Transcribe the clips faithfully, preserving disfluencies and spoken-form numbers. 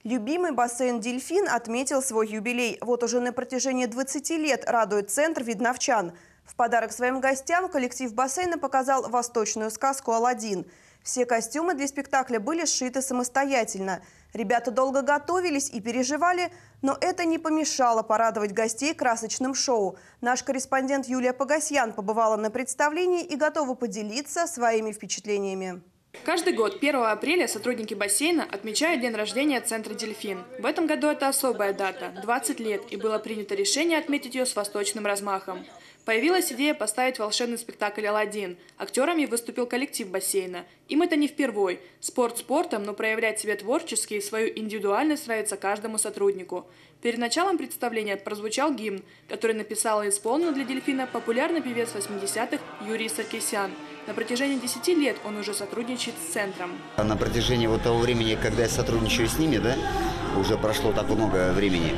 Любимый бассейн «Дельфин» отметил свой юбилей. Вот уже на протяжении двадцати лет радует центр видновчан. В подарок своим гостям коллектив бассейна показал восточную сказку «Аладдин». Все костюмы для спектакля были сшиты самостоятельно. Ребята долго готовились и переживали, но это не помешало порадовать гостей красочным шоу. Наш корреспондент Юлия Погосян побывала на представлении и готова поделиться своими впечатлениями. Каждый год первого апреля сотрудники бассейна отмечают день рождения центра «Дельфин». В этом году это особая дата – двадцать лет, и было принято решение отметить ее с восточным размахом. Появилась идея поставить волшебный спектакль «Аладдин». Актерами выступил коллектив бассейна. Им это не впервой. Спорт спортом, но проявлять себя творчески и свою индивидуальность нравится каждому сотруднику. Перед началом представления прозвучал гимн, который написал и исполнил для «Дельфина» популярный певец восьмидесятых Юрий Саркисян. На протяжении десяти лет он уже сотрудничает с центром. На протяжении вот того времени, когда я сотрудничаю с ними, да, уже прошло так много времени.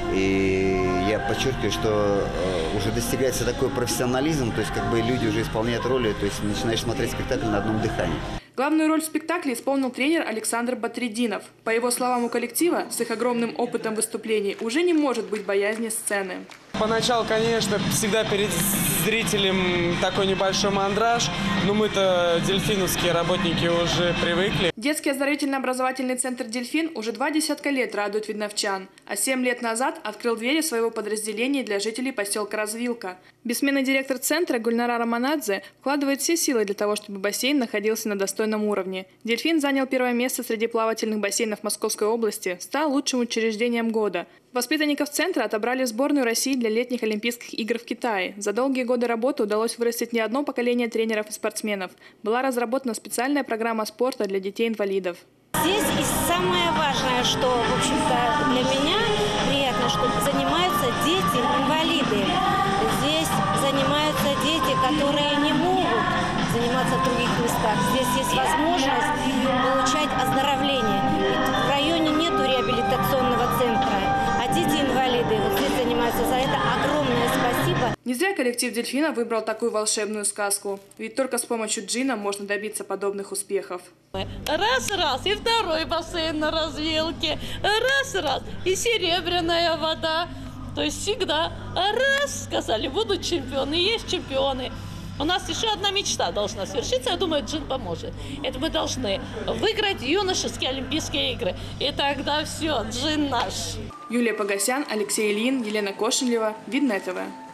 И я подчеркиваю, что уже достигается такой профессионализм, то есть как бы люди уже исполняют роли, то есть начинаешь смотреть спектакль на одном дыхании. Главную роль в спектакле исполнил тренер Александр Батридинов. По его словам, у коллектива с их огромным опытом выступлений уже не может быть боязни сцены. Поначалу, конечно, всегда перед зрителем такой небольшой мандраж, но мы-то, дельфиновские работники, уже привыкли. Детский оздоровительно-образовательный центр «Дельфин» уже два десятка лет радует видновчан, а семь лет назад открыл двери своего подразделения для жителей поселка Развилка. Бессменный директор центра Гульнара Романадзе вкладывает все силы для того, чтобы бассейн находился на достойном уровне. «Дельфин» занял первое место среди плавательных бассейнов Московской области, стал лучшим учреждением года. Воспитанников центра отобрали в сборную России для летних Олимпийских игр в Китае. За долгие годы работы удалось вырастить не одно поколение тренеров и спортсменов. Была разработана специальная программа спорта для детей-инвалидов. Здесь и самое важное, что, в общем-то, для меня приятно, что занимаются дети-инвалиды. Здесь занимаются дети, которые не могут заниматься в других местах. Здесь есть возможность получать оздоровление. Ведь в районе нету реабилитационного центра. Дети-инвалиды вот здесь занимаются. За это огромное спасибо. Не зря коллектив «Дельфина» выбрал такую волшебную сказку. Ведь только с помощью джина можно добиться подобных успехов. Раз-раз, и второй бассейн на развилке. Раз-раз, и серебряная вода. То есть всегда раз, сказали, будут чемпионы, есть чемпионы. У нас еще одна мечта должна свершиться, я думаю, джин поможет. Это мы должны выиграть юношеские Олимпийские игры. И тогда все, джин наш. Юлия Погосян, Алексей Ильин, Елена Кошелева. Видное ТВ.